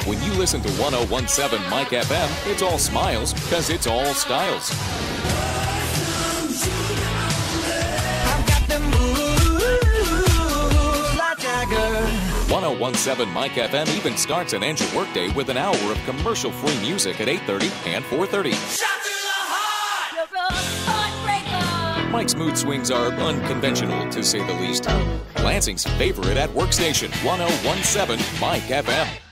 When you listen to 1017 Mike FM, it's all smiles because it's all styles. I've got them moves like Jagger. 1017 Mike FM even starts and ends your workday with an hour of commercial-free music at 8:30 and 4:30. Mike's mood swings are unconventional, to say the least. Lansing's favorite at workstation, 1017 Mike FM.